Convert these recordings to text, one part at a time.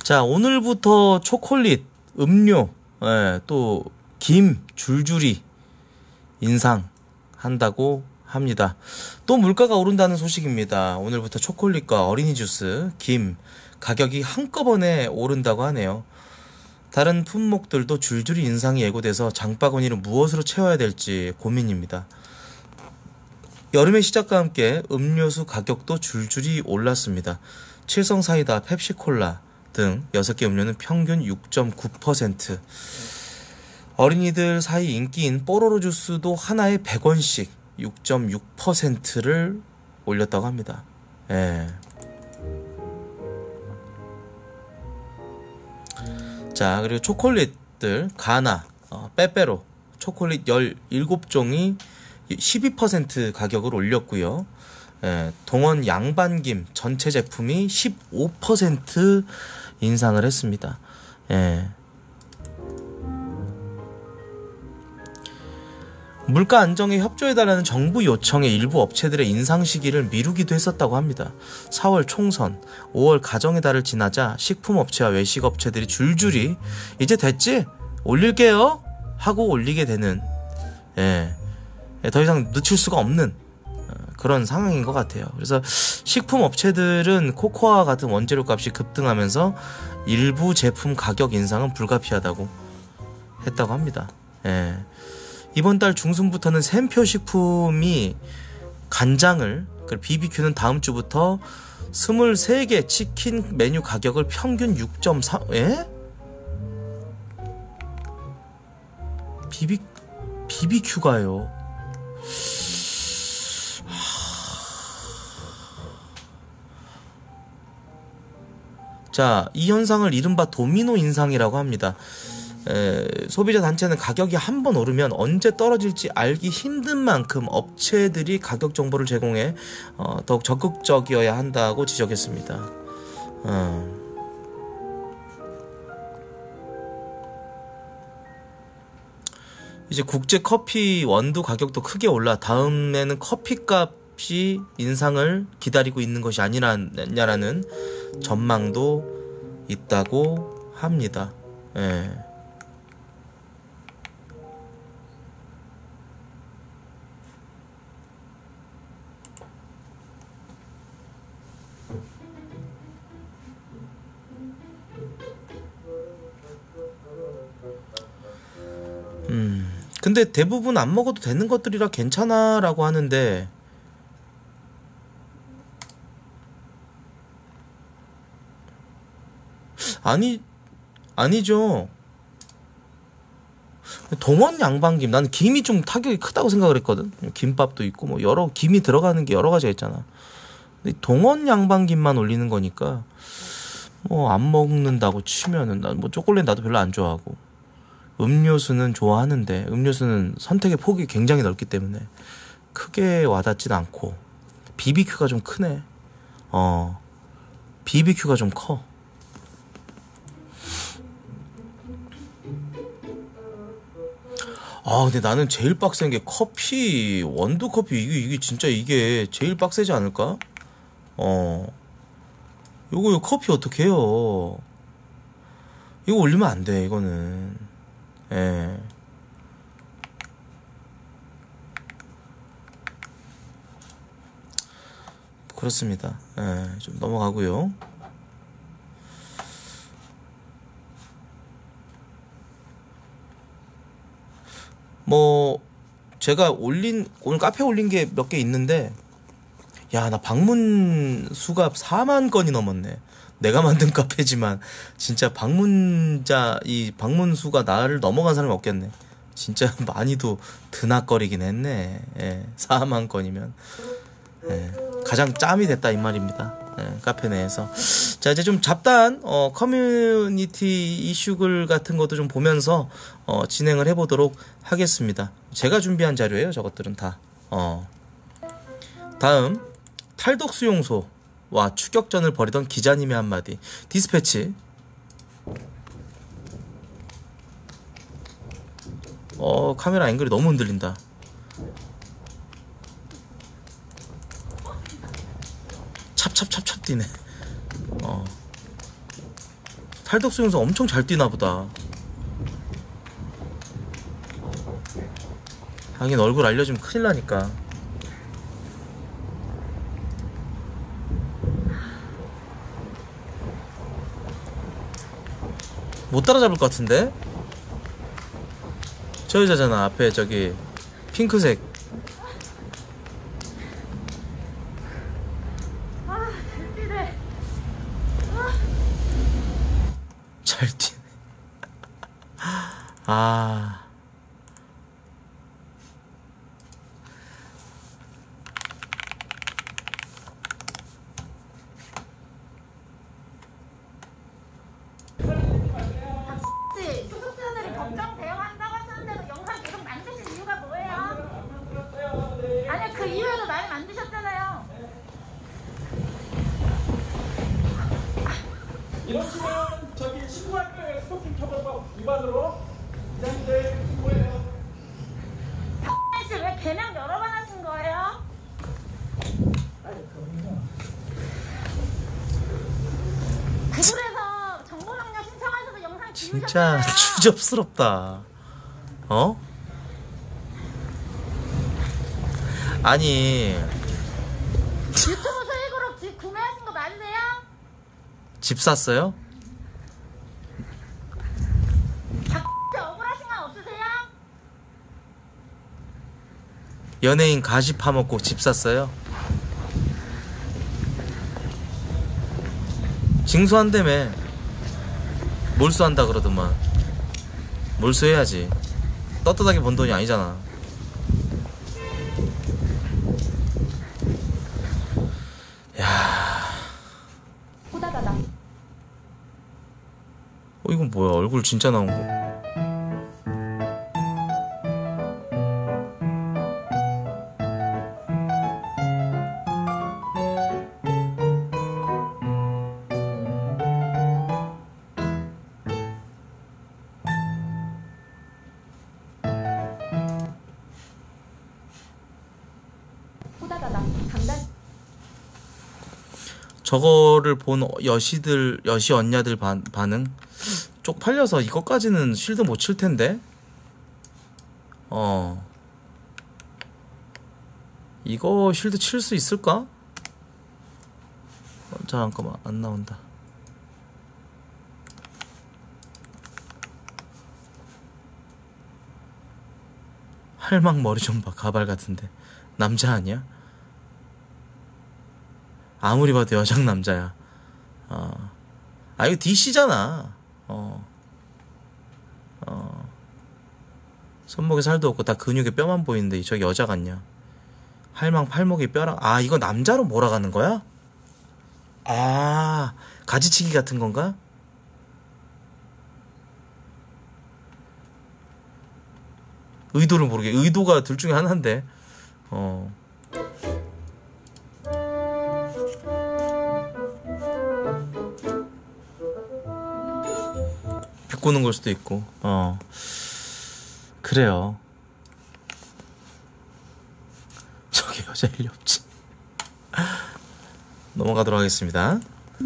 자, 오늘부터 초콜릿, 음료, 또 김 줄줄이 인상한다고 합니다. 또 물가가 오른다는 소식입니다. 오늘부터 초콜릿과 어린이 주스, 김 가격이 한꺼번에 오른다고 하네요. 다른 품목들도 줄줄이 인상이 예고돼서 장바구니를 무엇으로 채워야 될지 고민입니다. 여름의 시작과 함께 음료수 가격도 줄줄이 올랐습니다. 칠성사이다, 펩시콜라 등 6개 음료는 평균 6.9%. 어린이들 사이 인기인 뽀로로 주스도 하나에 100원씩 6.6%를 올렸다고 합니다. 자, 그리고 초콜릿들 가나, 빼빼로 초콜릿 17종이 12% 가격을 올렸고요. 동원 양반김 전체 제품이 15% 인상을 했습니다. 물가 안정에 협조해달라는 정부 요청에 일부 업체들의 인상 시기를 미루기도 했었다고 합니다. 4월 총선, 5월 가정의 달을 지나자 식품업체와 외식업체들이 줄줄이 이제 됐지? 올릴게요? 하고 올리게 되는, 더 이상 늦출 수가 없는 그런 상황인 것 같아요. 그래서 식품업체들은 코코아 같은 원재료 값이 급등하면서 일부 제품 가격 인상은 불가피하다고 했다고 합니다. 이번 달 중순부터는 샘표 식품이 간장을, BBQ는 다음 주부터 23개 치킨 메뉴 가격을 평균 6.3, BBQ가요. 자, 이 현상을 이른바 도미노 인상이라고 합니다. 소비자 단체는 가격이 한번 오르면 언제 떨어질지 알기 힘든 만큼 업체들이 가격 정보를 제공해 더욱 적극적이어야 한다고 지적했습니다. 이제 국제 커피 원두 가격도 크게 올라 다음에는 커피값이 인상을 기다리고 있는 것이 아니냐라는 전망도 있다고 합니다. 근데 대부분 안 먹어도 되는 것들이라 괜찮아 라고 하는데, 아니죠. 동원 양반김, 나는 김이 좀 타격이 크다고 생각을 했거든. 김밥도 있고 뭐 여러 김이 들어가는 게 여러 가지가 있잖아. 근데 동원 양반김만 올리는 거니까 뭐 안 먹는다고 치면은, 난 뭐 초콜릿 나도 별로 안 좋아하고, 음료수는 좋아하는데 음료수는 선택의 폭이 굉장히 넓기 때문에 크게 와닿진 않고, BBQ가 좀 크네. BBQ가 좀 커. 근데 나는 제일 빡센 게 커피, 원두 커피, 이게 진짜 이게 제일 빡세지 않을까? 요거 커피 어떻게 해요? 이거 올리면 안 돼, 이거는. 그렇습니다. 좀 넘어가고요. 뭐 제가 오늘 카페에 올린 게 몇 개 있는데, 야, 나 방문 수가 4만 건이 넘었네. 내가 만든 카페지만 진짜 이 방문 수가 나를 넘어간 사람이 없겠네. 진짜 많이도 드나거리긴 했네. 4만 건이면 가장 짬이 됐다 이 말입니다. 카페 내에서. 자, 이제 좀 잡다한 커뮤니티 이슈글 같은 것도 좀 보면서 진행을 해보도록 하겠습니다. 제가 준비한 자료예요, 저것들은 다. 다음, 탈덕 수용소와 추격전을 벌이던 기자님의 한마디. 디스패치. 카메라 앵글이 너무 흔들린다. 찹찹찹찹 뛰네. 탈덕 수용소 엄청 잘 뛰나 보다. 하긴 얼굴 알려주면 큰일 나니까. 못 따라잡을 것 같은데? 저 여자잖아. 앞에 저기 핑크색. 잘 뛰네. 아. 소속사들이 법정 대응한다고 하셨는데 영상 계속 만드신 이유가 뭐예요? 아니 그 이후에도 많이 만드셨잖아요. 이러시면 저기 신고할 거예요. 스토킹 처벌법 위반으로. 이장들 신고해요. 씨 왜 개명 여러 번 하신 거예요? 구글에서 정보명령 신청하셔서 영상 진짜 지우셨잖아요. 추접스럽다. 어? 아니 유튜브 수익으로 집 구매하신 거 맞으세요? 집 샀어요? 억울하신 건 없으세요? 연예인 가시 파먹고 집 샀어요? 징수한다며. 몰수한다 그러더만. 몰수해야지. 떳떳하게 번 돈이 아니잖아. 야, 후다다다. 이건 뭐야? 얼굴 진짜 나온 거. 후다다다. 강단. 저거를 본 여시 언냐들 반응? 쪽팔려서 이것까지는 실드 못 칠 텐데? 이거 실드 칠 수 있을까? 잠깐만, 안 나온다. 할망 머리 좀 봐. 가발 같은데. 남자 아니야? 아무리 봐도 여장 남자야. 이거 DC잖아. 손목에 살도 없고 다 근육에 뼈만 보이는데 저기 여자 같냐? 할망 팔목에 뼈랑. 이거 남자로 몰아가는 거야? 가지치기 같은 건가? 의도를 모르게. 의도가 둘 중에 하나인데. 비꼬는 걸 수도 있고. 그래요. 저게 여자 일리 없지. 넘어가도록 하겠습니다.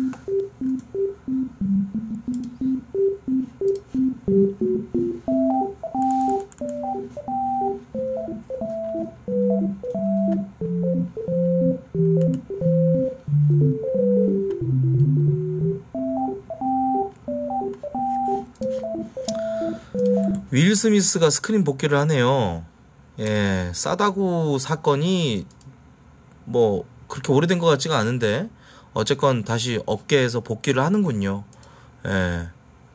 윌 스미스가 스크린 복귀를 하네요. 예, 싸다구 사건이 뭐 그렇게 오래된 것 같지가 않은데 어쨌건 다시 업계에서 복귀를 하는군요. 예.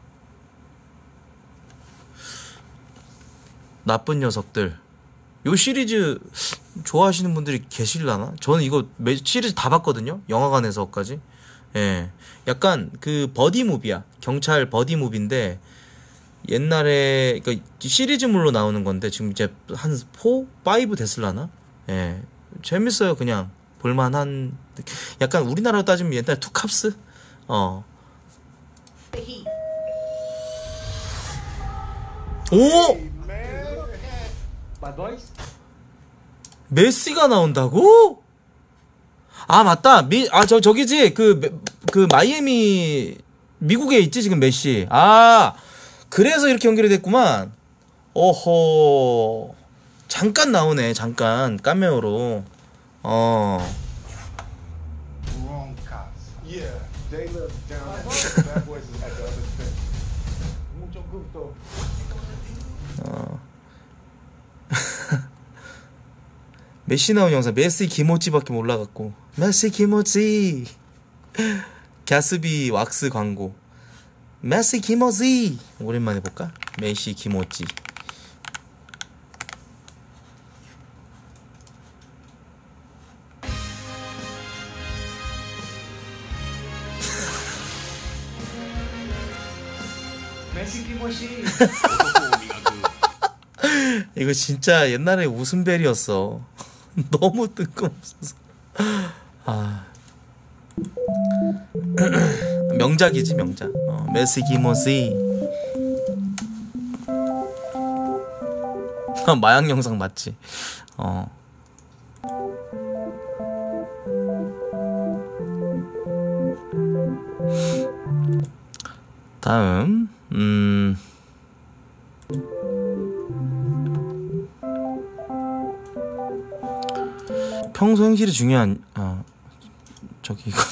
나쁜 녀석들. 요 시리즈 좋아하시는 분들이 계실라나? 저는 이거 시리즈 다 봤거든요. 영화관에서까지. 예. 약간 그 버디 무비야. 경찰 버디 무비인데 옛날에 그러니까 시리즈물로 나오는 건데 지금 이제 한 4, 5 됐을라나? 예. 재밌어요. 그냥 볼만한. 약간 우리나라로 따지면 옛날 투캅스? 오! 메시가 나온다고? 맞다. 저기지. 그 마이애미 미국에 있지 지금 메시. 아 그래서 이렇게 연결이 됐구만. 오호 잠깐 나오네. 잠깐 카메오로. Wrong cops. Yeah, they live down at Bad Boys is at the other spin. Mucho gusto. 메시 나온 영상 메시 기모찌밖에 몰라갖고. 메시 기모찌. 갸스비 왁스 광고. 메시 기모찌. 오랜만에 볼까? 메시 기모찌. 메시 기모시. 이거 진짜 옛날에 웃음벨이었어. 너무 뜬금없어서. 아 명작이지 명작. 메시 기모시. 마약 영상 맞지? 다음 평소 행실이 중요한 저기 이거는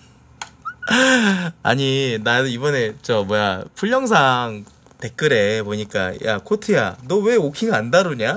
아니 나는 이번에 저 뭐야 풀영상 댓글에 보니까 야 코트야 너 왜 오킹 안 다루냐?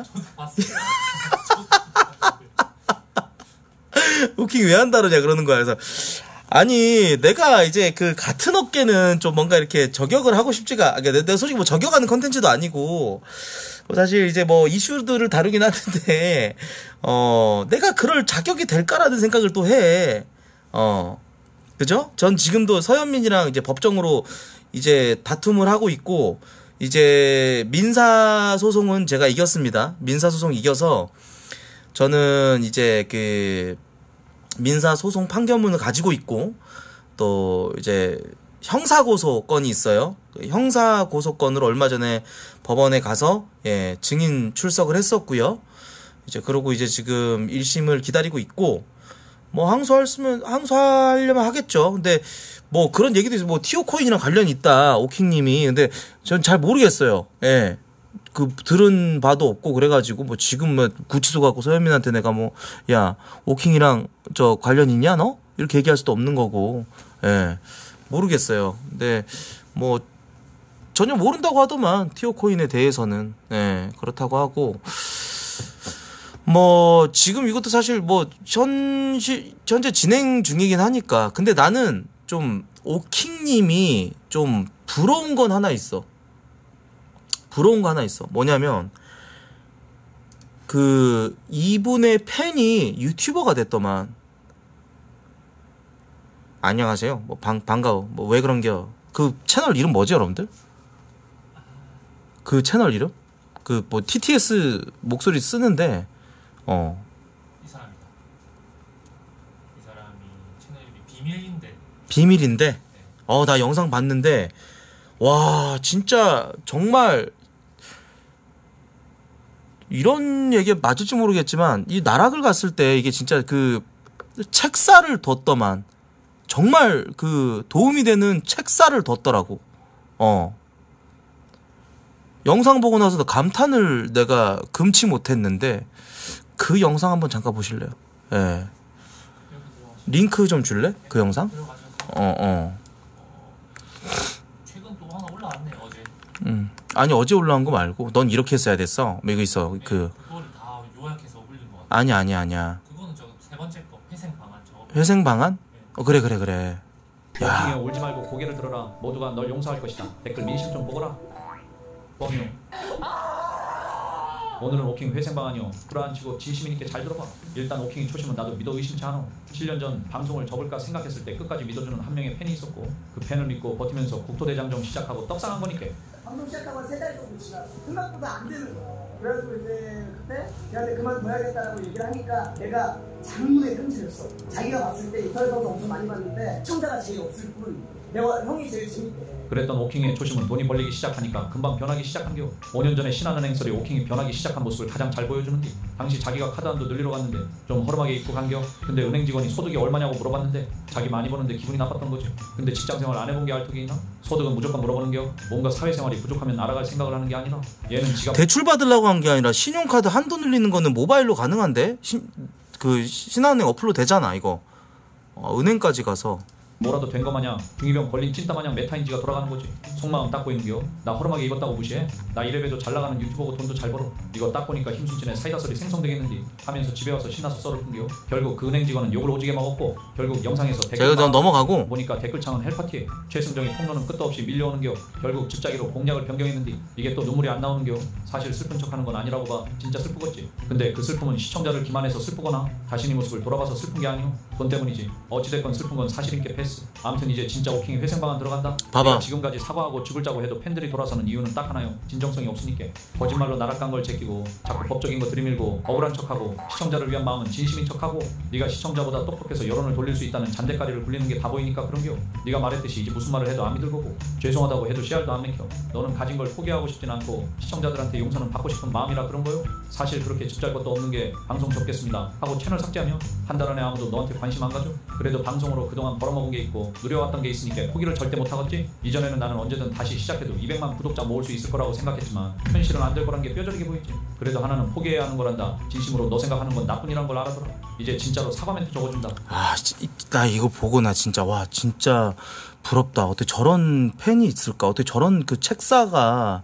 오킹 왜 안 다루냐 그러는 거야. 그래서 아니 내가 이제 그 같은 업계는 좀 뭔가 이렇게 저격을 하고 싶지가. 그러니까 내가 솔직히 뭐 저격하는 컨텐츠도 아니고 사실 이제 뭐 이슈들을 다루긴 하는데 내가 그럴 자격이 될까라는 생각을 또 해. 그죠? 전 지금도 서현민이랑 이제 법정으로 이제 다툼을 하고 있고 이제 민사 소송은 제가 이겼습니다. 민사 소송 이겨서 저는 이제 그 민사 소송 판결문을 가지고 있고 또 이제 형사 고소건이 있어요. 형사 고소건으로 얼마 전에 법원에 가서 증인 출석을 했었고요. 이제 그러고 이제 지금 1심을 기다리고 있고 뭐 항소하려면 하겠죠. 근데 뭐 그런 얘기도 있어요. 뭐 티오코인이랑 관련이 있다 오킹님이. 근데 전 잘 모르겠어요. 예. 그 들은 바도 없고 그래가지고 뭐 지금 뭐 구치소 가고 서현민한테 내가 뭐 야 오킹이랑 저 관련 있냐 너? 이렇게 얘기할 수도 없는 거고. 예. 모르겠어요. 근데 뭐 전혀 모른다고 하더만 티오코인에 대해서는. 예. 그렇다고 하고 뭐 지금 이것도 사실 뭐 현재 진행 중이긴 하니까. 근데 나는 좀 오킹님이 좀 부러운 건 하나 있어. 부러운 거 하나 있어. 뭐냐면 그 이분의 팬이 유튜버가 됐더만. 안녕하세요. 뭐 반가워. 뭐 왜 그런겨? 그 채널 이름 뭐지 여러분들? 그 채널 이름? 그 뭐 TTS 목소리 쓰는데 이 사람이다. 이 사람이 채널 이름이 비밀인데. 네. 나 영상 봤는데 와 진짜 정말 이런 얘기 맞을지 모르겠지만 이 나락을 갔을 때 이게 진짜 그 책사를 뒀더만. 정말 그 도움이 되는 책사를 뒀더라고. 영상 보고 나서도 감탄을 내가 금치 못했는데 그 영상 한번 잠깐 보실래요? 예. 링크 좀 줄래? 그 영상? 최근 또 하나 올라왔네 어제. 아니 어제 올라온 거 말고 넌 이렇게 했어야 됐어. 뭐 이거 있어. 네, 그거를 다 요약해서 올린 거 같아. 아니야. 그거는 저 세 번째 거 회생 방안 저거. 회생 방안? 그래. 오킹에 울지 말고 고개를 들어라. 모두가 널 용서할 것이다. 댓글 민심 좀 보거라. 범용. 오늘은 오킹 회생 방안이요. 불안치고 진심 있게 잘 들어봐. 일단 오킹이 초심은 나도 믿어 의심치 않아. 7년 전 방송을 접을까 생각했을 때 끝까지 믿어주는 한 명의 팬이 있었고 그 팬을 믿고 버티면서 국토대장정 시작하고 떡상한 거니까. 방송 시작하고 한 3달 정도 지났어. 생각보다 안 되는 거야. 그래가지고 이제 그때 걔한테 그만둬야겠다라고 얘기를 하니까 내가 장문에 끔찍했어. 자기가 봤을 때 인터넷 방송 엄청 많이 봤는데 시청자가 제일 없을 뿐 내가 형이 제일 재밌대. 그랬던 오킹의 초심은 돈이 벌리기 시작하니까 금방 변하기 시작한겨. 5년 전에 신한은행설이 오킹이 변하기 시작한 모습을 가장 잘 보여주는데, 당시 자기가 카드한도 늘리러 갔는데 좀 허름하게 입고 간겨. 근데 은행 직원이 소득이 얼마냐고 물어봤는데 자기 많이 버는데 기분이 나빴던 거지. 근데 직장생활 안 해본 게 알턱이 있나? 소득은 무조건 물어보는겨. 뭔가 사회생활이 부족하면 알아갈 생각을 하는 게 아니라 얘는 지갑 대출 받으려고 한 게 아니라 신용카드 한도 늘리는 거는 모바일로 가능한데? 신한은행 어플로 되잖아 이거. 은행까지 가서 뭐라도 된 거 마냥 중이병 걸린 찐따 마냥 메타인지가 돌아가는 거지. 속마음 닦고 있는겨. 나 허름하게 입었다고 무시해? 나 이래봬도 잘 나가는 유튜버고 돈도 잘 벌어. 이거 딱 보니까 힘순진에 사이다 소리 생성되겠는디 하면서 집에 와서 신나서 썰을 끊겨. 결국 그 은행 직원은 욕을 오지게 먹었고, 결국 영상에서 제가 좀 넘어가고 보니까 댓글창은 헬파티에 최승정의 폭로는 끝도 없이 밀려오는겨. 결국 집자기로 공약을 변경했는데 이게 또 눈물이 안 나오는겨. 사실 슬픈 척하는 건 아니라고 봐. 진짜 슬프겠지. 근데 그 슬픔은 시청자를 기만해서 슬프거나 자신의 모습을 돌아봐서 슬픈 게 아니오. 돈 때문이지. 어찌됐건 슬픈 건 사실인게 패스. 아무튼 이제 진짜 오킹이 회생방안 들어간다. 봐봐. 지금까지 사과하고 죽을 자고 해도 팬들이 돌아서는 이유는 딱 하나요. 진정성이 없으니까. 거짓말로 나락간 걸 제끼고 자꾸 법적인 거 들이밀고 억울한 척하고 시청자를 위한 마음은 진심인 척하고 네가 시청자보다 똑똑해서 여론을 돌릴 수 있다는 잔대가리를 굴리는 게 다 보이니까 그런겨. 네가 말했듯이 이제 무슨 말을 해도 안 믿을 거고 죄송하다고 해도 씨알도 안 맥혀. 너는 가진 걸 포기하고 싶진 않고 시청자들한테 용서는 받고 싶은 마음이라 그런 거요. 사실 그렇게 집 잘 것도 없는 게 방송 접겠습니다 하고 채널 삭제하면 한 달 안에 아무도 너한테 관심 안 가죠. 그래도 방송으로 그동안 벌어먹은 게 있고 누려왔던 게 있으니까 포기를 절대 못하겠지. 이전에는 나는 언제든 다시 시작해도 200만 구독자 모을 수 있을 거라고 생각했지만 현실은 안 될 거란 게 뼈저리게 보이지. 그래도 하나는 포기해야 하는 거란다. 진심으로 너 생각하는 건 나뿐이란 걸 알아둬라. 이제 진짜로 사과 멘트 적어준다. 나 이거 보고 나 진짜 와 진짜 부럽다. 어떻게 저런 팬이 있을까? 어떻게 저런 그 책사가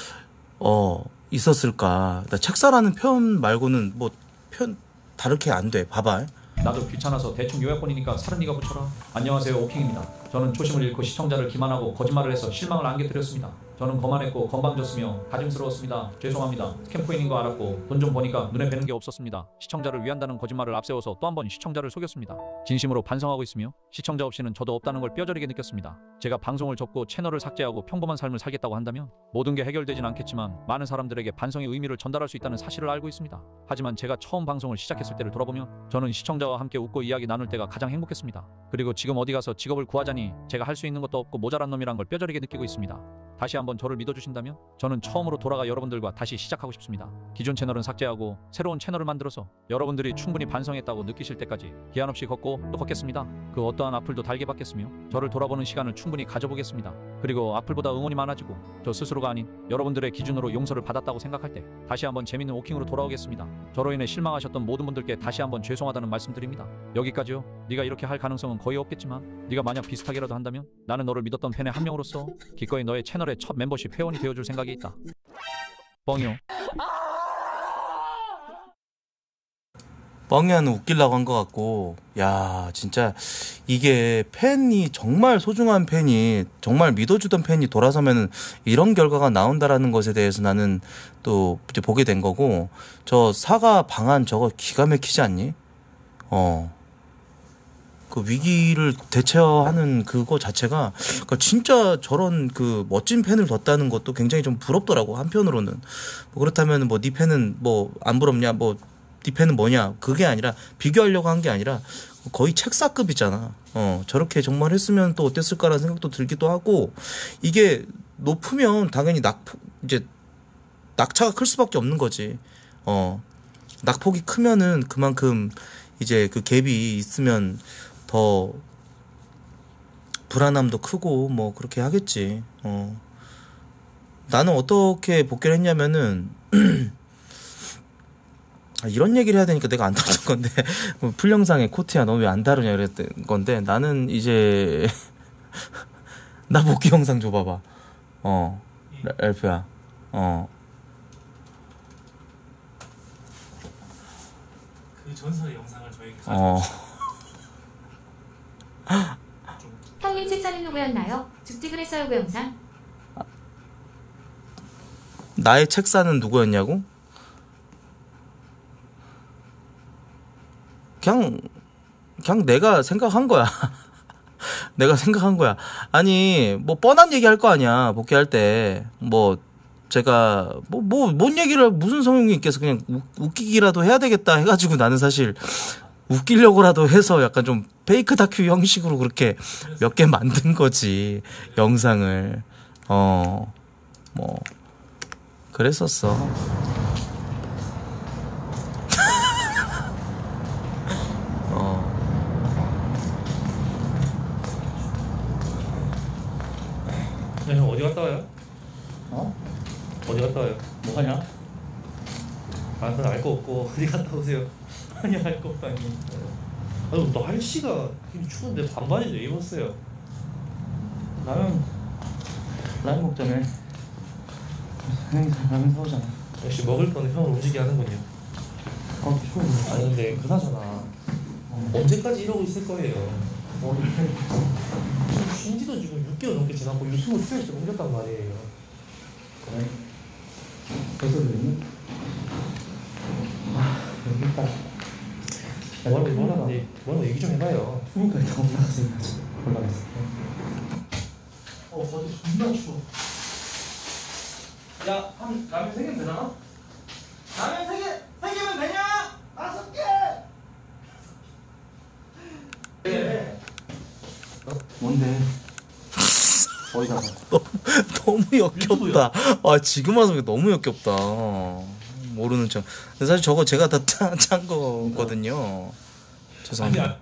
있었을까? 나 책사라는 표현 말고는 뭐 표현 다르게 안 돼. 봐봐. 나도 귀찮아서 대충 요약본이니까 살은 네가 붙여라. 안녕하세요, 오킹입니다. 저는 초심을 잃고 시청자를 기만하고 거짓말을 해서 실망을 안겨드렸습니다. 저는 거만했고 건방졌으며 가증스러웠습니다. 죄송합니다. 스캠코인인 거 알았고 돈 좀 버니까 눈에 뵈는 게 없었습니다. 시청자를 위한다는 거짓말을 앞세워서 또 한 번 시청자를 속였습니다. 진심으로 반성하고 있으며 시청자 없이는 저도 없다는 걸 뼈저리게 느꼈습니다. 제가 방송을 접고 채널을 삭제하고 평범한 삶을 살겠다고 한다면 모든 게 해결되진 않겠지만 많은 사람들에게 반성의 의미를 전달할 수 있다는 사실을 알고 있습니다. 하지만 제가 처음 방송을 시작했을 때를 돌아보면 저는 시청자와 함께 웃고 이야기 나눌 때가 가장 행복했습니다. 그리고 지금 어디 가서 직업을 구하자니 제가 할 수 있는 것도 없고 모자란 놈이란 걸 뼈저리게 느끼고 있습니다. 다시 한번 저를 믿어주신다면 저는 처음으로 돌아가 여러분들과 다시 시작하고 싶습니다. 기존 채널은 삭제하고 새로운 채널을 만들어서 여러분들이 충분히 반성했다고 느끼실 때까지 기한 없이 걷고 또 걷겠습니다. 그 어떠한 악플도 달게 받겠으며 저를 돌아보는 시간을 충분히 가져보겠습니다. 그리고 악플보다 응원이 많아지고 저 스스로가 아닌 여러분들의 기준으로 용서를 받았다고 생각할 때 다시 한번 재밌는 오킹으로 돌아오겠습니다. 저로 인해 실망하셨던 모든 분들께 다시 한번 죄송하다는 말씀드립니다. 여기까지요. 네가 이렇게 할 가능성은 거의 없겠지만 네가 만약 비슷하게라도 한다면 나는 너를 믿었던 팬의 한 명으로서 기꺼이 너의 채널의 첫 멤버십 회원이 되어줄 생각이 있다. 뻥이요. 뻥이야는 웃기려고 한 것 같고, 야 진짜 이게 팬이 정말 소중한 팬이 정말 믿어주던 팬이 돌아서면 이런 결과가 나온다라는 것에 대해서 나는 또 이제 보게 된 거고, 저 사과 방안 저거 기가 막히지 않니? 그 위기를 대처하는 그거 자체가 그러니까 진짜 저런 그 멋진 팬을 뒀다는 것도 굉장히 좀 부럽더라고. 한편으로는 뭐 그렇다면 뭐 네 팬은 뭐 안 부럽냐, 뭐 네 팬은 뭐냐, 그게 아니라 비교하려고 한 게 아니라 거의 책사급이잖아. 저렇게 정말 했으면 또 어땠을까라는 생각도 들기도 하고, 이게 높으면 당연히 이제 낙차가 클 수밖에 없는 거지. 낙폭이 크면은 그만큼 이제 그 갭이 있으면 더 불안함도 크고 뭐 그렇게 하겠지. 나는 어떻게 복귀를 했냐면은 이런 얘기를 해야 되니까 내가 안 다룬 건데 풀영상에 코트야 너 왜 안 다루냐 그랬던 건데, 나는 이제 나 복귀 영상 줘봐봐. 엘프야. 그 전설의 영상을 저에게 가져오시죠. 형님 책사는 누구였나요? 죽지 그랬어요 그 영상? 나의 책사는 누구였냐고? 그냥 내가 생각한 거야. 내가 생각한 거야. 아니 뭐 뻔한 얘기 할 거 아니야. 복귀할 때 뭐 제가 뭔 얘기를 무슨 성용이 있겠어. 그냥 웃기기라도 해야 되겠다 해가지고 나는 사실 웃기려고라도 해서 약간 좀 페이크 다큐 형식으로 그렇게 몇 개 만든 거지, 영상을. 뭐 그랬었어. 네, 형 어디 갔다 와요? 어디 갔다 와요? 뭐 하냐? 아, 그건 알 거 없고 어디 갔다 오세요? 아니, 알 거 없다니. 아유, 날씨가 지금 추운데 반바지 왜 입었어요? 라면 먹자며. 형이 라면 사오잖아. 역시 먹을 거는 형을 움직이게 하는군요. 추워. 아니 근데 그나저나 언제까지 이러고 있을 거예요? 지금 쉰지도 지금 6개월 넘게 지났고 유튜브 스트레스 옮겼단 말이에요. 그래? 벌써 그랬니? 여기 있다. 뭐라고 얘기 좀 해봐요. 그러니까 일단 올라갔어. 어디 존나 추워. 야, 한 라면 3개면 되나? 라면 3개면 되냐? 5개! 네. 뭔데? 어디다가? 너무 역겹다. 아, 지금 와서 너무 역겹다. 모르는 척. 근데 사실 저거 제가 다 짠 거거든요. 죄송합니다.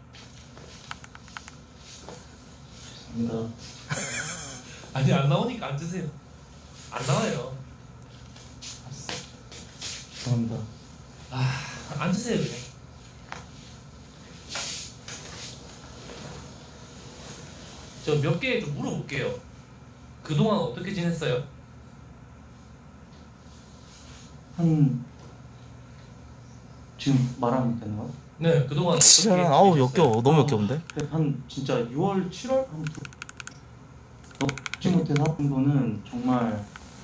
아니 안 나오니까 앉으세요. 안 나와요. 죄송합니다. 앉으세요 그냥. 저 몇 개 좀 물어볼게요. 그동안 어떻게 지냈어요? 지금 말하면 되는 거야? 네, 그동안 어떻게 진짜 아우 지냈어요? 역겨워. 너무 역겨운데. 한 진짜 6월, 7월 죽지 못해 살았던 거는 정말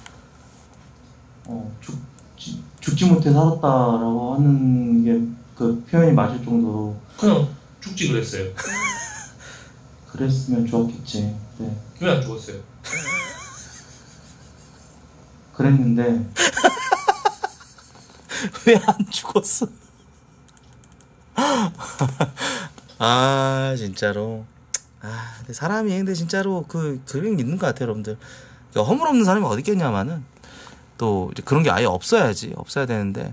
죽지 못해 살았다라고 하는 게 그 표현이 맞을 정도로 그냥 죽지 그랬어요. 그랬으면 좋았겠지. 네. 왜 안 죽었어요? 그랬는데 왜 안 죽었어? 아, 진짜로. 아, 근데 사람이 근데 진짜로 그런 게 있는 것 같아요, 여러분들. 그러니까 허물없는 사람이 어디 있겠냐마는 또 이제 그런 게 아예 없어야지. 없어야 되는데.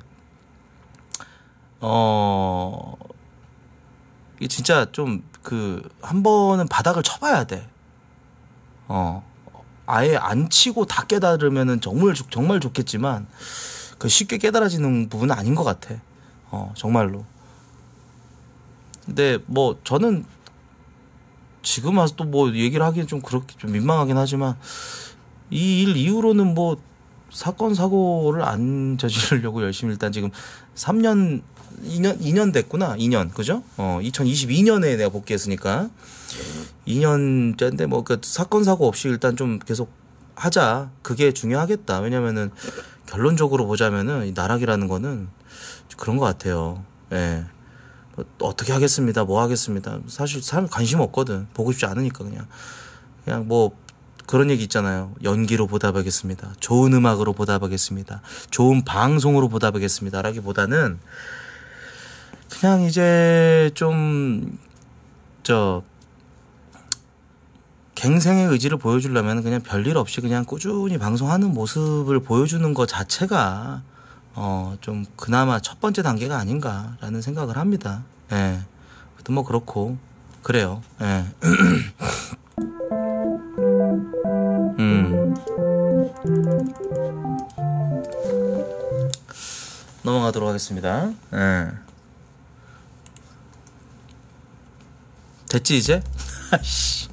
이게 진짜 좀 한 번은 바닥을 쳐봐야 돼. 아예 안 치고 다 깨달으면은 정말 좋겠지만 쉽게 깨달아지는 부분은 아닌 것 같아. 정말로. 근데 뭐 저는 지금 와서 또 뭐 얘기를 하기는 좀 그렇게 좀 민망하긴 하지만 이 일 이후로는 뭐 사건 사고를 안 저지르려고 열심히 일단 지금 2년 됐구나. 2년 그죠? 2022년에 내가 복귀했으니까 2년째인데 뭐 그 사건 사고 없이 일단 좀 계속 하자. 그게 중요하겠다. 왜냐면은 결론적으로 보자면은 이 나락이라는 거는 그런 것 같아요. 예. 어떻게 하겠습니다. 뭐 하겠습니다. 사실 사람 관심 없거든. 보고 싶지 않으니까 그냥 뭐 그런 얘기 있잖아요. 연기로 보답하겠습니다. 좋은 음악으로 보답하겠습니다. 좋은 방송으로 보답하겠습니다. 라기보다는 그냥 이제 좀 갱생의 의지를 보여주려면 그냥 별일 없이 그냥 꾸준히 방송하는 모습을 보여주는 것 자체가 좀 그나마 첫 번째 단계가 아닌가라는 생각을 합니다. 예. 뭐 그렇고 그래요. 예. 넘어가도록 하겠습니다. 예. 됐지 이제? 아씨.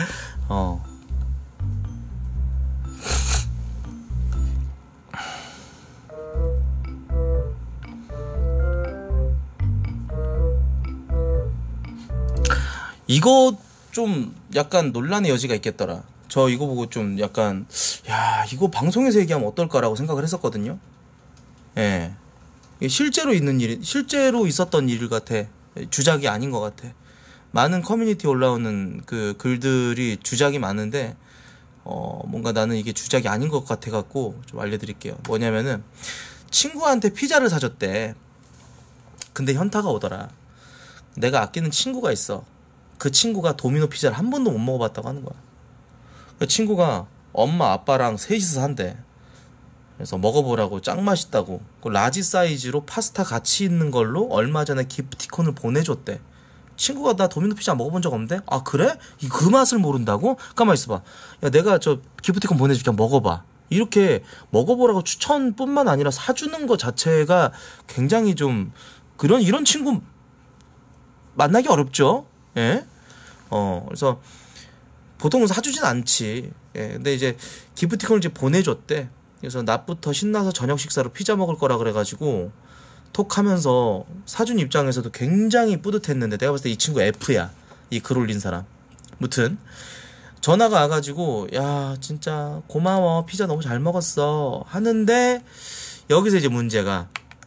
이거 좀 약간 논란의 여지가 있겠더라. 저 이거 보고 좀 약간 이거 방송에서 얘기하면 어떨까라고 생각을 했었거든요. 예. 실제로 있었던 일 같아. 주작이 아닌 것 같아. 많은 커뮤니티 올라오는 그 글들이 주작이 많은데 뭔가 나는 이게 주작이 아닌 것 같아 갖고 좀 알려드릴게요. 뭐냐면은 친구한테 피자를 사줬대. 근데 현타가 오더라. 내가 아끼는 친구가 있어. 그 친구가 도미노 피자를 한 번도 못 먹어봤다고 하는 거야. 그 친구가 엄마 아빠랑 셋이서 산대. 그래서 먹어보라고 짱 맛있다고. 그 라지 사이즈로 파스타 같이 있는 걸로 얼마 전에 기프티콘을 보내줬대. 친구가 나 도미노 피자 먹어본 적 없는데? 아 그래? 그 맛을 모른다고? 가만히 있어봐. 야 내가 저 기프티콘 보내줄게 먹어봐. 이렇게 먹어보라고 추천뿐만 아니라 사주는 것 자체가 굉장히 좀 이런 친구 만나기 어렵죠. 예? 그래서 보통은 사주진 않지. 예, 근데 이제 기프티콘을 이제 보내줬대. 그래서 낮부터 신나서 저녁 식사로 피자 먹을 거라 그래가지고 톡 하면서 사준 입장에서도 굉장히 뿌듯했는데 내가 봤을 때 이 친구 F야. 이 글 올린 사람. 무튼 전화가 와가지고 야 진짜 고마워 피자 너무 잘 먹었어 하는데 여기서 이제 문제가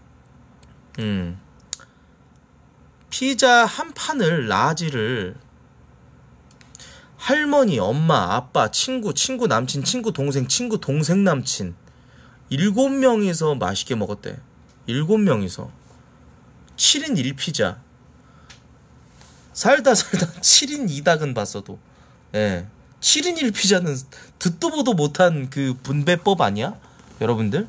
피자 한 판을 라지를 할머니, 엄마, 아빠, 친구 남친, 친구 동생 남친 7명이서 맛있게 먹었대. 7명이서 7인 1피자 살다 7인 2닭은 봤어도 예. 7인 1피자는 듣도 보도 못한 그 분배법 아니야? 여러분들?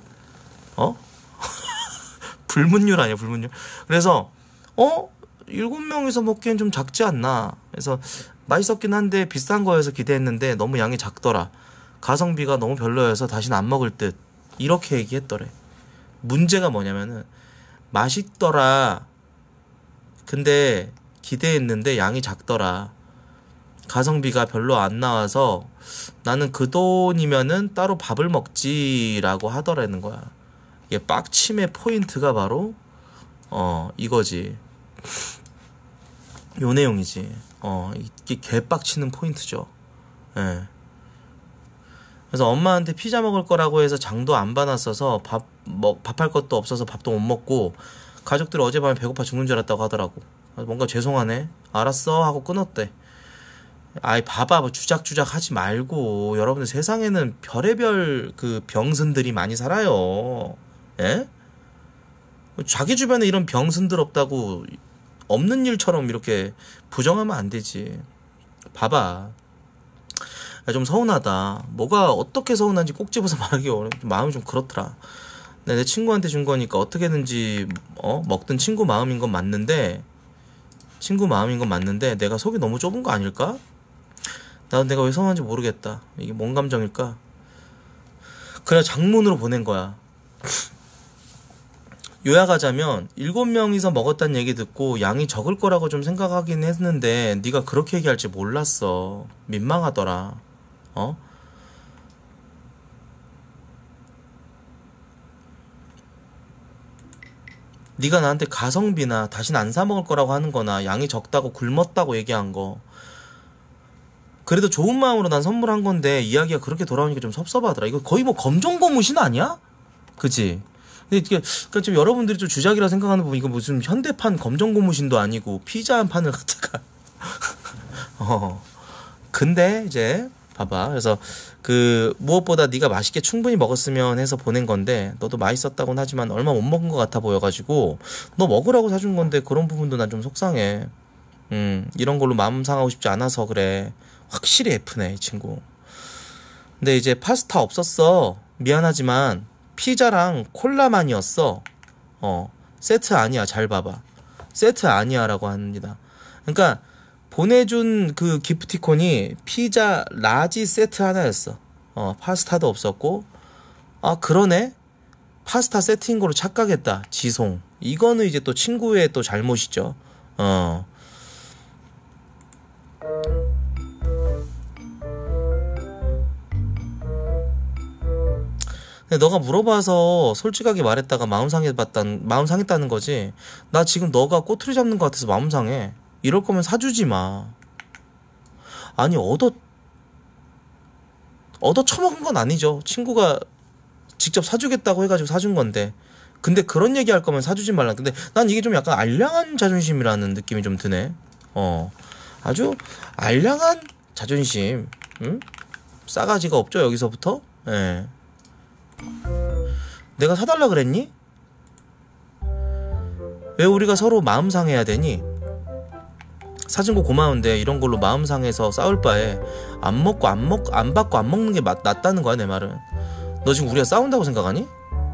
불문율 아니야 불문율. 그래서 7명이서 먹기엔 좀 작지 않나. 그래서 맛있었긴 한데 비싼 거여서 기대했는데 너무 양이 작더라. 가성비가 너무 별로여서 다시는 안 먹을 듯. 이렇게 얘기했더래. 문제가 뭐냐면은 맛있더라. 근데 기대했는데 양이 작더라. 가성비가 별로 안 나와서 나는 그 돈이면은 따로 밥을 먹지라고 하더라는 거야. 이게 빡침의 포인트가 바로 이거지. 요 내용이지. 이게 개빡치는 포인트죠. 예. 그래서 엄마한테 피자 먹을 거라고 해서 장도 안 봐놨어서 밥할 것도 없어서 밥도 못 먹고 가족들이 어젯밤에 배고파 죽는 줄 알았다고 하더라고. 뭔가 죄송하네. 알았어 하고 끊었대. 아이 봐봐 주작주작 하지 말고 여러분들 세상에는 별의별 그 병신들이 많이 살아요. 예? 자기 주변에 이런 병신들 없다고 없는 일처럼 이렇게 부정하면 안 되지. 봐봐. 야, 좀 서운하다. 뭐가 어떻게 서운한지 꼭 집어서 말하기 어려워. 마음이 좀 그렇더라. 내 친구한테 준 거니까 어떻게든지 먹든 친구 마음인 건 맞는데 내가 속이 너무 좁은 거 아닐까? 나도 내가 왜 서운한지 모르겠다. 이게 뭔 감정일까? 그래 장문으로 보낸 거야. 요약하자면 7명이서 먹었다는 얘기 듣고 양이 적을 거라고 좀 생각하긴 했는데 네가 그렇게 얘기할 줄 몰랐어. 민망하더라. 네가 나한테 가성비나 다신 안 사 먹을 거라고 하는 거나 양이 적다고 굶었다고 얘기한 거 그래도 좋은 마음으로 난 선물한 건데 이야기가 그렇게 돌아오니까 좀 섭섭하더라. 이거 거의 뭐 검정고무신 아니야? 그치? 근데 이게 그러니까 좀 여러분들이 좀 주작이라 생각하는 부분 이거 무슨 현대판 검정고무신도 아니고 피자 한 판을 갖다가 근데 이제 봐봐. 그래서 그 무엇보다 네가 맛있게 충분히 먹었으면 해서 보낸 건데 너도 맛있었다고는 하지만 얼마 못 먹은 것 같아 보여가지고 너 먹으라고 사준 건데 그런 부분도 난 좀 속상해. 이런 걸로 마음 상하고 싶지 않아서 그래. 확실히 F네 이 친구. 근데 이제 파스타 없었어. 미안하지만 피자랑 콜라만이었어. 세트 아니야. 잘 봐봐. 세트 아니야 라고 합니다. 그러니까 보내준 그 기프티콘이 피자 라지 세트 하나였어. 파스타도 없었고. 아 그러네. 파스타 세트인 거로 착각했다. 지송. 이거는 이제 또 친구의 또 잘못이죠. 근데 너가 물어봐서 솔직하게 말했다가 마음 상했다는 거지. 나 지금 너가 꼬투리 잡는 것 같아서 마음 상해. 이럴 거면 사주지 마. 아니 얻어 처먹은 건 아니죠. 친구가 직접 사주겠다고 해가지고 사준 건데. 근데 그런 얘기 할 거면 사주지 말라. 근데 난 이게 좀 약간 알량한 자존심이라는 느낌이 좀 드네. 아주 알량한 자존심. 응? 싸가지가 없죠 여기서부터. 예. 내가 사달라 그랬니? 왜 우리가 서로 마음 상해야 되니? 사준 거 고마운데 이런 걸로 마음 상해서 싸울 바에 안 받고 안 먹는 게 낫다는 거야. 내 말은. 너 지금 우리가 싸운다고 생각하니?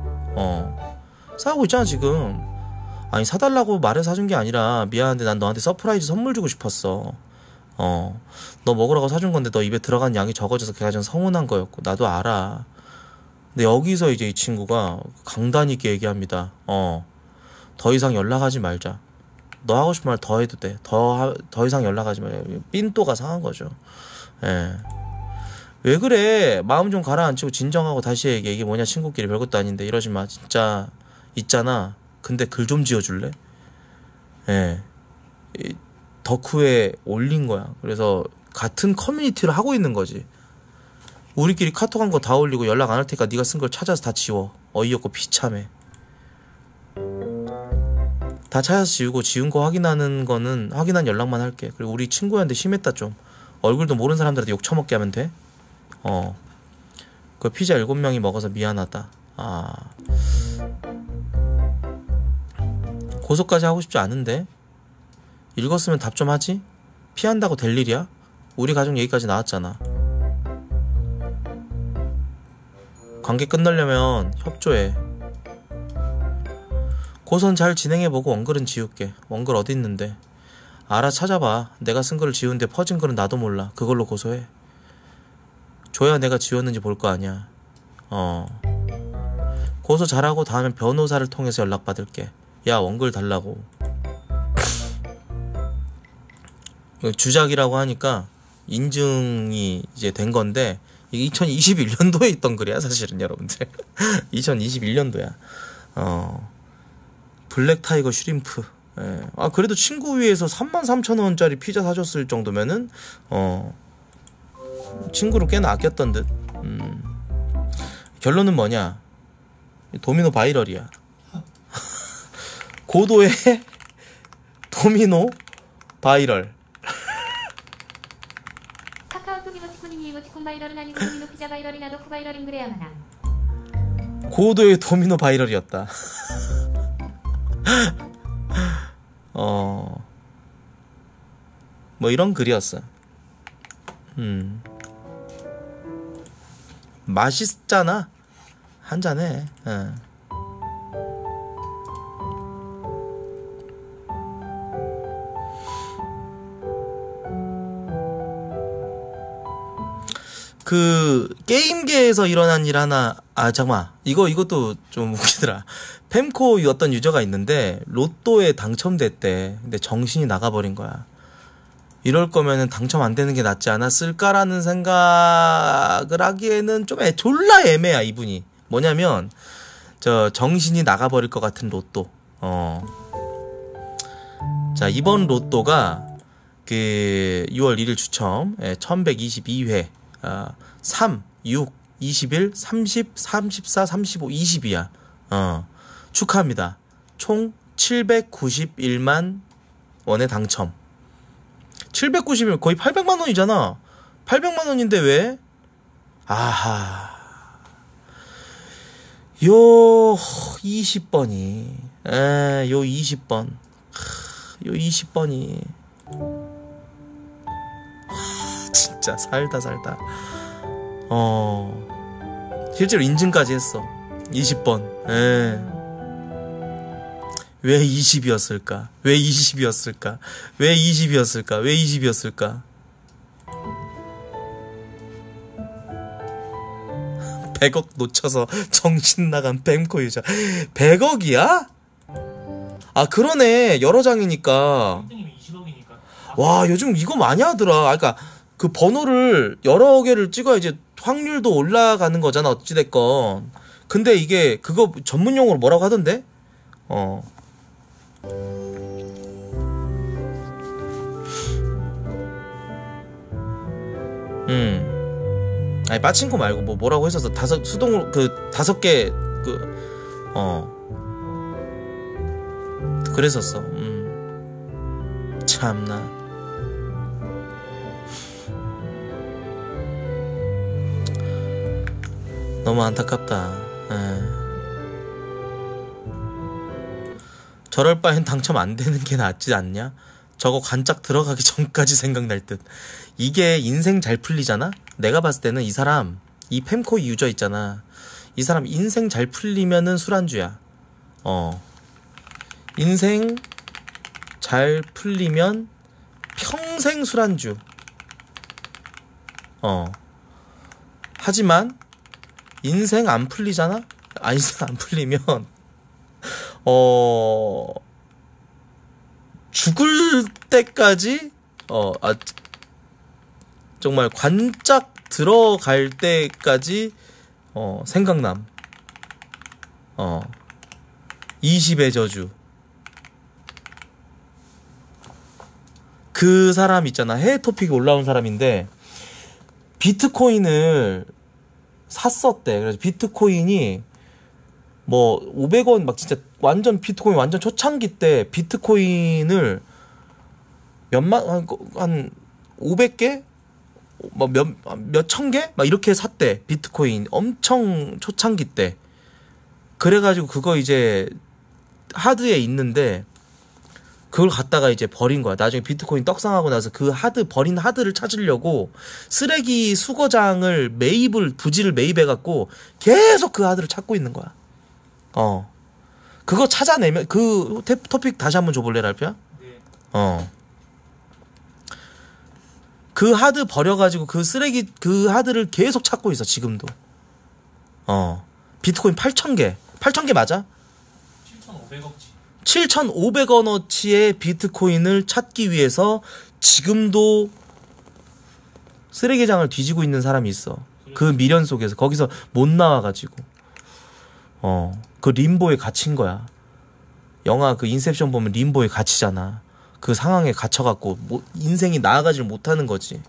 싸우고 있잖아 지금. 아니 사달라고 말해 사준 게 아니라 미안한데 난 너한테 서프라이즈 선물 주고 싶었어. 너 먹으라고 사준 건데 너 입에 들어간 양이 적어져서 걔가 좀 서운한 거였고 나도 알아. 근데 여기서 이제 이 친구가 강단 있게 얘기합니다. 더 이상 연락하지 말자. 너 하고 싶은 말 더 해도 돼. 더 이상 연락하지 말자. 삔또가 상한 거죠. 예. 왜 그래? 마음 좀 가라앉히고 진정하고 다시 얘기해. 이게 뭐냐 친구끼리 별것도 아닌데 이러지 마. 진짜 있잖아. 근데 글 좀 지어줄래? 예. 덕후에 올린 거야. 그래서 같은 커뮤니티를 하고 있는 거지. 우리끼리 카톡 한 거 다 올리고 연락 안 할 테니까 네가 쓴 걸 찾아서 다 지워. 어이없고 비참해. 다 찾아서 지우고 지운 거 확인하는 거는 확인한 연락만 할게. 그리고 우리 친구한테 심했다 좀. 얼굴도 모르는 사람들한테 욕 처먹게 하면 돼. 그 피자 7명이 먹어서 미안하다. 고소까지 하고 싶지 않은데. 읽었으면 답 좀 하지? 피한다고 될 일이야? 우리 가족 얘기까지 나왔잖아. 관계 끝내려면 협조해. 고선 잘 진행해보고 원글은 지울게. 원글 어디 있는데? 알아 찾아봐. 내가 쓴 글을 지우는데 퍼진 글은 나도 몰라. 그걸로 고소해. 줘야 내가 지웠는지 볼 거 아니야. 고소 잘하고 다음엔 변호사를 통해서 연락받을게. 야 원글 달라고. 주작이라고 하니까 인증이 이제 된 건데 이게 2021년도에 있던 글이야 사실은 여러분들. 2021년도야. 블랙 타이거 슈림프. 예. 그래도 친구 위해서 33,000원짜리 피자 사줬을 정도면은 친구를 꽤나 아꼈던 듯. 결론은 뭐냐? 도미노 바이럴이야. 고도의 도미노 바이럴. 카카오톡 이모티콘이 이모티콘 바이럴은 아니고 도미노 피자 바이럴이나 덕후 바이럴인 그래야만 고도의 도미노 바이럴이었다. 뭐 이런 글이었어. 맛있잖아. 한 잔해. 그 게임계에서 일어난 일 하나. 잠깐만, 이것도 좀 웃기더라. fem코 어떤 유저가 있는데 로또에 당첨됐대. 근데 정신이 나가버린 거야. 이럴 거면은 당첨 안 되는 게 낫지 않았을까라는 생각을 하기에는 좀 졸라 애매야 이분이. 뭐냐면 정신이 나가버릴 것 같은 로또. 자, 이번 로또가 그 6월 1일 추첨 1122회 3, 6, 21, 30, 34, 35, 20이야. 축하합니다. 총 791만 원의 당첨. 791면 거의 800만 원이잖아. 800만 원인데 왜? 아하. 요 20번이. 요 20번. 요 20번이. 진짜 살다. 실제로 인증까지 했어. 20번. 왜 20이었을까? 왜 20이었을까? 왜 20이었을까? 왜 20이었을까? 100억 놓쳐서 정신 나간 뱀코 유저. 100억이야? 그러네. 여러 장이니까. 와, 요즘 이거 많이 하더라. 그러니까 그 번호를 여러 개를 찍어야지 확률도 올라가는 거잖아. 어찌됐건. 근데 이게 그거 전문용어로 뭐라고 하던데? 아니 빠친코 말고 뭐라고 했었어. 수동으로 그 5개 그랬었어. 참나. 너무 안타깝다. 저럴 바엔 당첨 안 되는 게 낫지 않냐? 저거 관짝 들어가기 전까지 생각날 듯. 이게 인생 잘 풀리잖아? 내가 봤을 때는 이 사람, 이 fem코이 유저 있잖아. 이 사람 인생 잘 풀리면은 술안주야. 인생 잘 풀리면 평생 술안주. 하지만 인생 안 풀리잖아? 인생 안 풀리면 죽을 때까지 정말 관짝 들어갈 때까지 생각남. 20의 저주. 그 사람 있잖아. 해외 토픽이 올라온 사람인데 비트코인을 샀었대. 그래서 비트코인이 뭐 500원 막 진짜 완전 비트코인 완전 초창기 때 비트코인을 한 500개? 뭐 몇천 개? 막 이렇게 샀대. 비트코인 엄청 초창기 때. 그래가지고 그거 이제 하드에 있는데 그걸 갖다가 이제 버린 거야. 나중에 비트코인 떡상하고 나서 그 버린 하드를 찾으려고 쓰레기 수거장을 부지를 매입해갖고 계속 그 하드를 찾고 있는 거야. 그거 찾아내면 그 토픽 다시 한번 줘볼래, 랄피야? 네. 그 하드 버려가지고 그 하드를 계속 찾고 있어, 지금도. 비트코인 8,000개. 8,000개 맞아? 7,500억치. 7,500원어치의 비트코인을 찾기 위해서 지금도 쓰레기장을 뒤지고 있는 사람이 있어. 그 미련 속에서. 거기서 못 나와가지고. 그 림보에 갇힌 거야. 영화 그 인셉션 보면 림보에 갇히잖아. 그 상황에 갇혀갖고 인생이 나아가질 못하는 거지.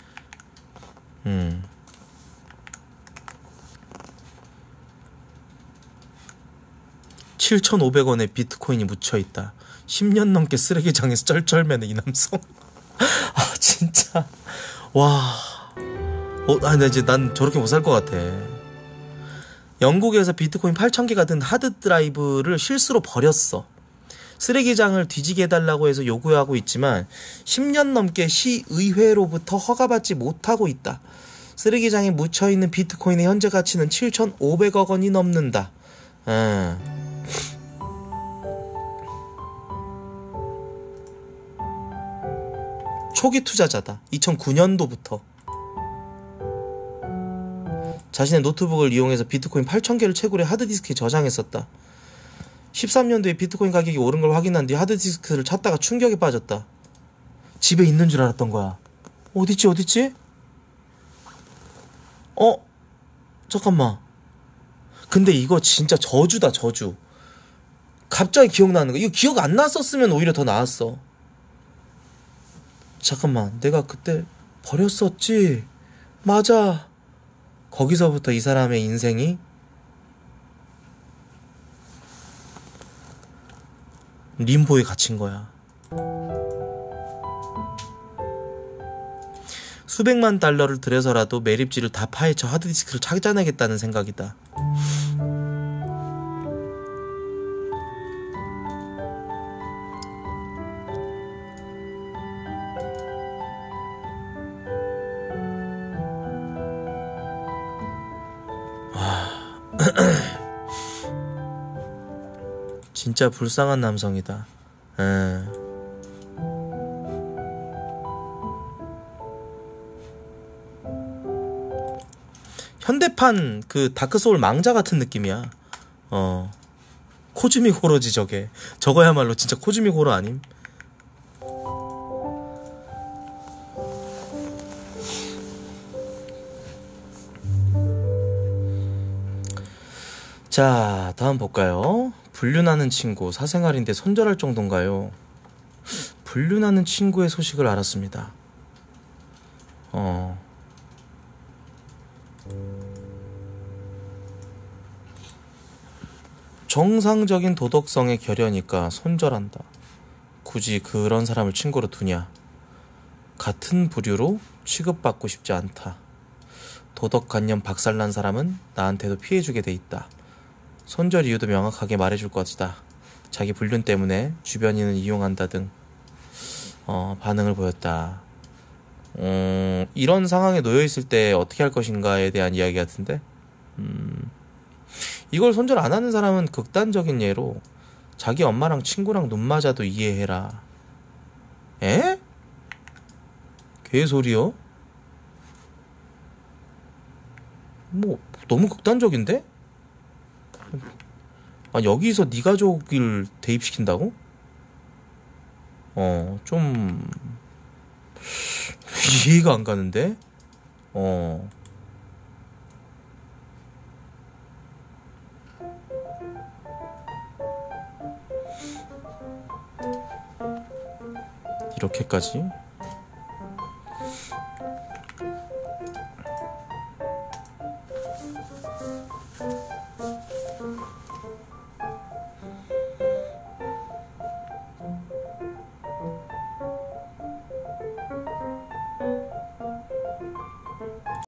7,500원에 비트코인이 묻혀있다. 10년 넘게 쓰레기장에서 쩔쩔매는 이 남성. 아 진짜 와. 나 이제 난 저렇게 못 살 것 같아. 영국에서 비트코인 8,000개가 든 하드드라이브를 실수로 버렸어. 쓰레기장을 뒤지게 해달라고 해서 요구하고 있지만 10년 넘게 시의회로부터 허가받지 못하고 있다. 쓰레기장에 묻혀있는 비트코인의 현재 가치는 7,500억 원이 넘는다. 초기 투자자다. 2009년도부터 자신의 노트북을 이용해서 비트코인 8,000개를 채굴해 하드디스크에 저장했었다. 13년도에 비트코인 가격이 오른 걸 확인한 뒤 하드디스크를 찾다가 충격에 빠졌다. 집에 있는 줄 알았던 거야. 어딨지? 잠깐만. 근데 이거 진짜 저주다, 저주. 갑자기 기억나는 거. 이거 기억 안 났었으면 오히려 더 나았어. 잠깐만, 내가 그때 버렸었지. 맞아. 거기서부터 이 사람의 인생이 림보에 갇힌 거야. 수백만 달러를 들여서라도 매립지를 다 파헤쳐 하드디스크를 찾아내겠다는 생각이다. 진짜 불쌍한 남성이다. 현대판 그 다크소울 망자 같은 느낌이야. 코즈미 고로지 저게. 저거야말로 진짜 코즈미 고로 아님? 자, 다음 볼까요? 불륜하는 친구, 사생활인데 손절할 정도인가요? 불륜하는 친구의 소식을 알았습니다. 정상적인 도덕성의 결여니까 손절한다. 굳이 그런 사람을 친구로 두냐? 같은 부류로 취급받고 싶지 않다. 도덕관념 박살난 사람은 나한테도 피해주게 돼 있다. 손절 이유도 명확하게 말해줄 것이다. 자기 불륜 때문에 주변인을 이용한다 등. 반응을 보였다. 이런 상황에 놓여 있을 때 어떻게 할 것인가에 대한 이야기 같은데, 이걸 손절 안 하는 사람은 극단적인 예로 자기 엄마랑 친구랑 눈 맞아도 이해해라. 에? 개소리요? 뭐 너무 극단적인데? 아, 여기서 네 가족을 대입시킨다고? 좀 이해가 안 가는데? 이렇게까지?